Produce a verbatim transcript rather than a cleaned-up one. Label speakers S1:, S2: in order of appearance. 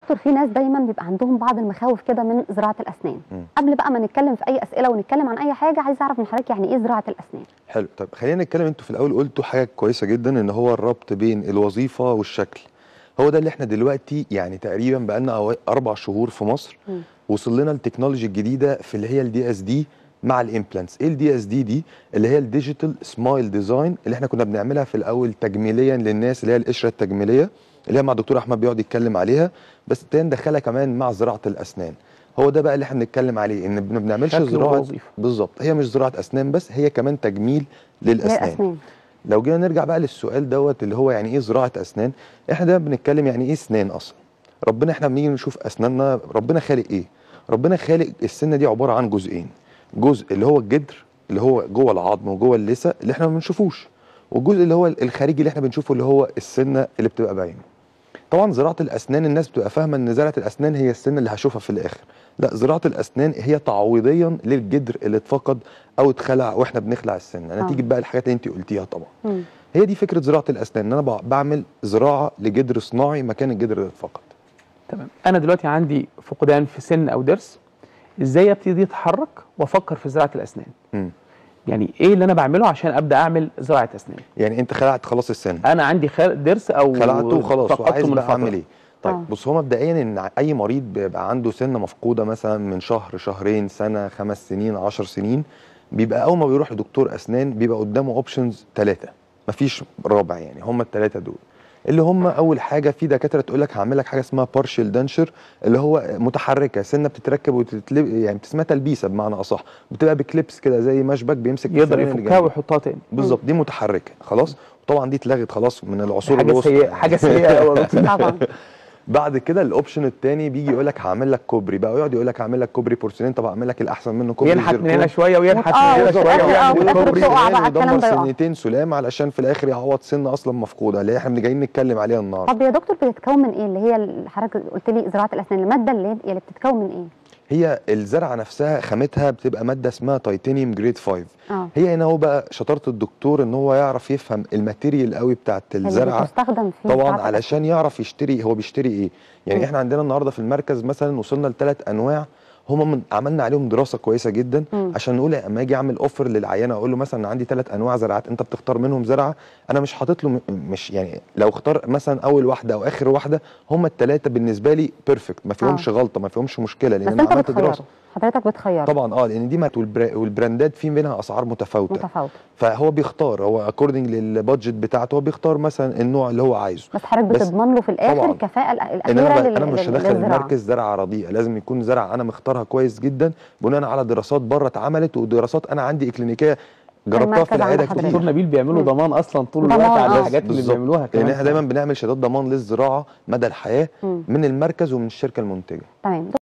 S1: دكتور في ناس دايما بيبقى عندهم بعض المخاوف كده من زراعه الاسنان. م. قبل بقى ما نتكلم في اي اسئله ونتكلم عن اي حاجه، عايز اعرف من حضرتك يعني ايه زراعه الاسنان؟
S2: حلو. طب خلينا نتكلم. انتوا في الاول قلتوا حاجه كويسه جدا، ان هو الربط بين الوظيفه والشكل. هو ده اللي احنا دلوقتي يعني تقريبا بقالنا اربع شهور في مصر م. وصل لنا التكنولوجي الجديده في اللي هي الدي اس دي مع الامبلانتس. ايه الدي اس دي دي؟ اللي هي الديجيتال سمايل ديزاين، اللي احنا كنا بنعملها في الاول تجميليا للناس، اللي هي القشره التجميليه اللي هي مع الدكتور احمد بيقعد يتكلم عليها، بس ابتدينا ندخلها كمان مع زراعه الاسنان. هو ده بقى اللي احنا بنتكلم عليه، ان ما بنعملش زراعه بالظبط. هي مش زراعه اسنان بس، هي كمان تجميل للاسنان. للأسنان. لو جينا نرجع بقى للسؤال دوت اللي هو يعني ايه زراعه اسنان، احنا دايما بنتكلم يعني ايه اسنان اصلا. ربنا احنا بنيجي نشوف اسناننا، ربنا خالق ايه؟ ربنا خالق السنه دي عباره عن جزئين. جزء اللي هو الجدر اللي هو جوه العظم وجوه اللثه اللي احنا ما بنشوفوش، والجزء اللي هو الخارجي اللي احنا بنشوفه اللي هو السنه اللي بتبقى باينه. طبعا زراعه الاسنان الناس بتبقى فاهمه ان زراعه الاسنان هي السنه اللي هشوفها في الاخر. لا، زراعه الاسنان هي تعويضيا للجدر اللي اتفقد او اتخلع واحنا بنخلع السنه، نتيجه بقى الحاجات اللي انت قلتيها طبعا. م. هي دي فكره زراعه الاسنان، ان انا بعمل زراعه لجدر صناعي مكان الجدر اللي اتفقد.
S3: تمام. انا دلوقتي عندي فقدان في سن او ضرس، ازاي ابتدي اتحرك وافكر في زراعه الاسنان؟ م. يعني ايه اللي انا بعمله عشان ابدا اعمل زراعه اسنان؟
S2: يعني انت خلعت خلاص السن،
S3: انا عندي ضرس او
S2: خلعته خلاص وعايز بقى اعمل ايه؟ طيب
S1: آه.
S2: بص، هو مبدئيا ان اي مريض بيبقى عنده سنه مفقوده مثلا من شهر، شهرين، سنه، خمس سنين، عشر سنين، بيبقى اول ما بيروح لدكتور اسنان بيبقى قدامه اوبشنز ثلاثه، مفيش رابع. يعني هم الثلاثه دول اللي هم اول حاجه في دكاتره تقول لك هعمل لك حاجه اسمها بارشل دانشر، اللي هو متحركه، سنه بتتركب وتتلب، يعني اسمها تلبيسه بمعنى اصح، بتبقى بكليبس كده زي مشبك بيمسك
S3: يقدر يفكها ويحطها تاني
S2: بالظبط. دي متحركه خلاص، وطبعا دي اتلغت خلاص من العصور
S3: حاجه
S2: الوسطى.
S3: سيئه، حاجه سيئه
S1: طبعا.
S2: بعد كده الاوبشن الثاني بيجي يقول لك هعمل لك كوبري بقى، ويقعد يقول لك هعمل لك كوبري بورسلين. طب هعمل لك الاحسن منه كوبري
S3: ينحت من هنا شويه وينحت من هنا شويه
S1: ويعمل كوبري
S2: ويدمر سنتين سلام علشان في الاخر يعوض سن اصلا مفقوده اللي احنا جايين نتكلم عليها النهارده.
S1: طب يا دكتور بتتكون من ايه اللي هي اللي حضرتك قلت لي زراعه الاسنان؟ الماده اللي اللي بتتكون من ايه؟
S2: هي الزرعه نفسها خامتها بتبقى ماده اسمها تيتانيوم جريد خمسة.
S1: آه.
S2: هي هنا هو بقى شطاره الدكتور ان هو يعرف يفهم الماتيريال قوي بتاعت الزرعه
S1: بتستخدم فيه
S2: طبعا علشان يعرف يشتري هو بيشتري ايه. يعني م. احنا عندنا النهارده في المركز مثلا وصلنا لثلاث انواع، هم من عملنا عليهم دراسه كويسه جدا م. عشان نقول اما اجي اعمل اوفر للعيانه اقول له مثلا عندي ثلاث انواع زراعات انت بتختار منهم زرعه، انا مش حاطط له مش يعني لو اختار مثلا اول واحده او اخر واحده، هم الثلاثه بالنسبه لي بيرفكت، ما فيهمش آه. غلطه، ما فيهمش مشكله، لان
S1: انا عملت دراسه. حضرتك بتخير
S2: طبعا اه لان دي مات والبراندات في منها اسعار متفاوته
S1: متفاوته
S2: فهو بيختار، هو اكوردنج للبادجت بتاعته هو بيختار مثلا النوع اللي هو عايزه.
S1: بس حضرتك بتضمن له في الاخر الكفاءه الاخيره
S2: انا,
S1: لل...
S2: أنا مش هدخل المركز زرعه رديئه، لازم يكون زرعه انا مختارها كويس جدا بناء على دراسات بره اتعملت ودراسات انا عندي اكلينيكيه جربتها في العياده كتير.
S3: دكتور نبيل بيعملوا ضمان اصلا طول الوقت على الحاجات اللي بيعملوها كمان،
S2: لان احنا دايما بنعمل شهادات ضمان للزراعه مدى الحياه م. من المركز ومن الشركه المنتجه.
S1: تمام.